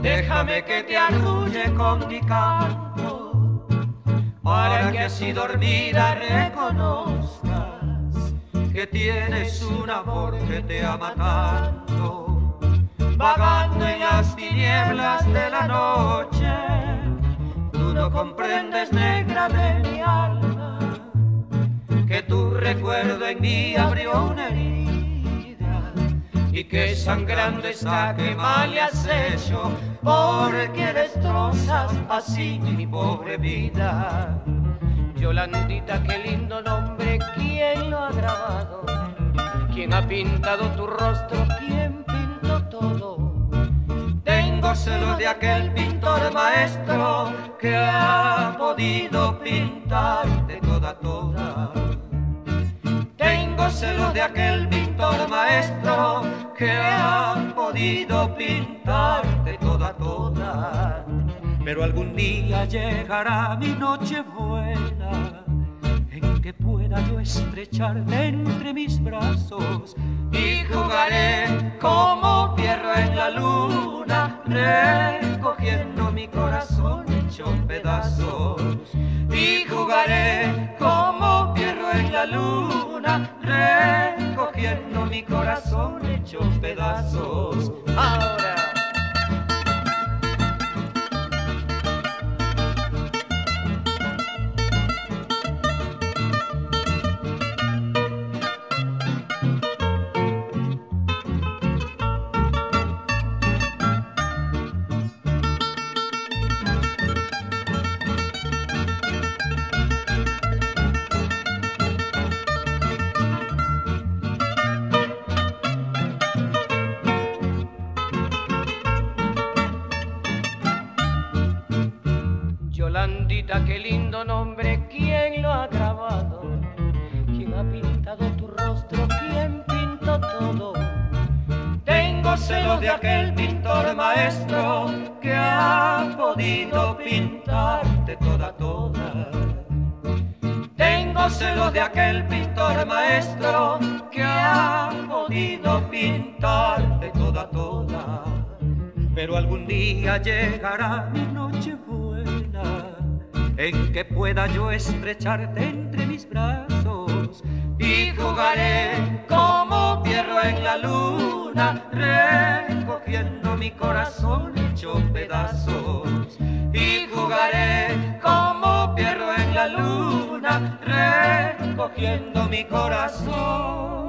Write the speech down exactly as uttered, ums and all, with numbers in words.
déjame que te arrulle con mi canto, para que así dormida reconozcas que tienes un amor que te ama tanto. Vagando en las tinieblas de la noche, tú no comprendes, negra de mi alma, que tu recuerdo en mí abrió una herida y que sangrando está que mal le has hecho, porque destrozas así mi pobre vida. Yolandita, qué lindo nombre, ¿quién lo ha grabado? ¿Quién ha pintado tu rostro? ¿Quién pintó todo? Tengo celos de aquel pintor maestro que ha podido pintarte toda, toda. Tengo celos de aquel pintor maestro que ha podido pintarte toda, toda. Pero algún día llegará mi noche buena en que pueda yo estrecharte entre mis brazos y jugaré como Pierro en la luna, recogiendo mi corazón hecho pedazos. Y jugaré como Pierro en la luna, recogiendo mi corazón hecho pedazos. Ahora Yolandita, qué lindo nombre, ¿quién lo ha grabado? ¿Quién ha pintado tu rostro? ¿Quién pintó todo? tengo celos de aquel pintor maestro que ha podido pintarte toda, toda. Tengo celos de aquel pintor maestro que ha podido pintarte toda, toda. Pero algún día llegará mi noche buena en que pueda yo estrecharte entre mis brazos y jugaré como Pierro en la luna, recogiendo mi corazón hecho pedazos. Y jugaré como Pierro en la luna, recogiendo mi corazón